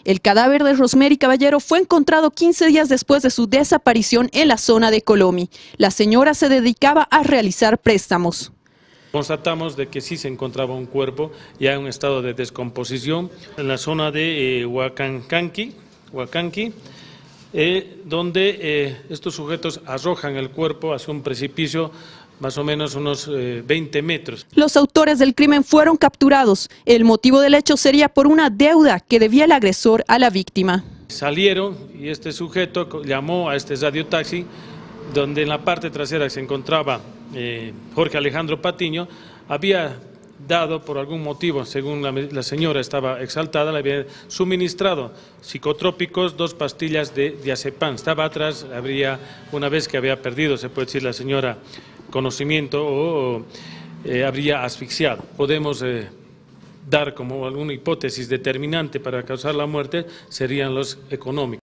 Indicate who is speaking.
Speaker 1: El cadáver de Rosemary Caballero fue encontrado 15 días después de su desaparición en la zona de Colomi. La señora se dedicaba a realizar préstamos.
Speaker 2: Constatamos de que sí se encontraba un cuerpo ya en un estado de descomposición en la zona de Huacanqui, donde estos sujetos arrojan el cuerpo hacia un precipicio más o menos unos 20 metros.
Speaker 1: Los autores del crimen fueron capturados. El motivo del hecho sería por una deuda que debía el agresor a la víctima.
Speaker 2: Salieron y este sujeto llamó a este radiotaxi, donde en la parte trasera se encontraba Jorge Alejandro Patiño. Había dado por algún motivo, según la señora estaba exaltada, le había suministrado psicotrópicos, 2 pastillas de diazepam. Estaba atrás, una vez que había perdido, se puede decir, la señora conocimiento o habría asfixiado. Podemos dar como alguna hipótesis determinante para causar la muerte, serían los económicos.